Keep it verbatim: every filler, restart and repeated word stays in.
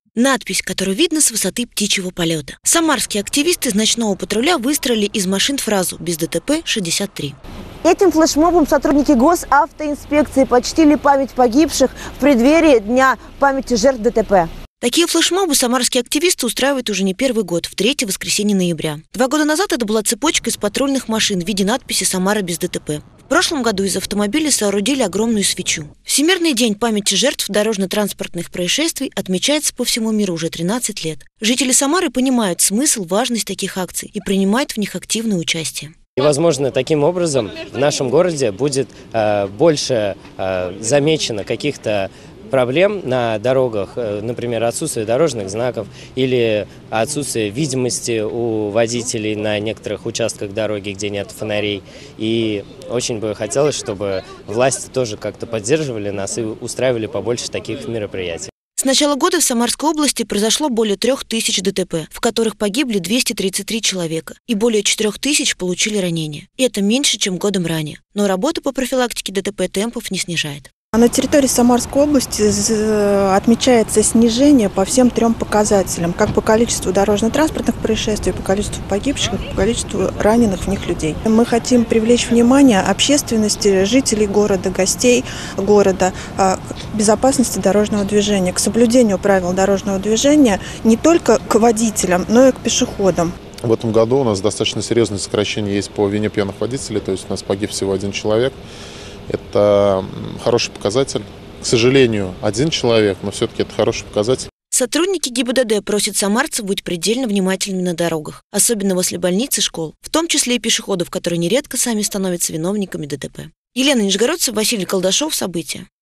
Надпись, которую видно с высоты птичьего полета. Самарские активисты из ночного патруля выстроили из машин фразу «Без ДТП шестьдесят три». Этим флешмобом сотрудники госавтоинспекции почтили память погибших в преддверии Дня памяти жертв ДТП. Такие флешмобы самарские активисты устраивают уже не первый год, в третье воскресенье ноября. Два года назад это была цепочка из патрульных машин в виде надписи «Самара без ДТП». В прошлом году из автомобиля соорудили огромную свечу. Всемирный день памяти жертв дорожно-транспортных происшествий отмечается по всему миру уже тринадцать лет. Жители Самары понимают смысл, важность таких акций и принимают в них активное участие. И, возможно, таким образом в нашем городе будет э, больше э, замечено каких-то проблем на дорогах, например, отсутствие дорожных знаков или отсутствие видимости у водителей на некоторых участках дороги, где нет фонарей. И очень бы хотелось, чтобы власти тоже как-то поддерживали нас и устраивали побольше таких мероприятий. С начала года в Самарской области произошло более трех тысяч ДТП, в которых погибли двести тридцать три человека, и более четырех тысяч получили ранения. И это меньше, чем годом ранее. Но работа по профилактике ДТП темпов не снижает. На территории Самарской области отмечается снижение по всем трем показателям, как по количеству дорожно-транспортных происшествий, по количеству погибших, по количеству раненых в них людей. Мы хотим привлечь внимание общественности, жителей города, гостей города к безопасности дорожного движения, к соблюдению правил дорожного движения не только к водителям, но и к пешеходам. В этом году у нас достаточно серьезное сокращение есть по вине пьяных водителей, то есть у нас погиб всего один человек. Это хороший показатель. К сожалению, один человек, но все-таки это хороший показатель. Сотрудники ГИБДД просят самарцев быть предельно внимательными на дорогах, особенно возле больниц и школ, в том числе и пешеходов, которые нередко сами становятся виновниками ДТП. Елена Нижегородцева, Василий Колдашов. События.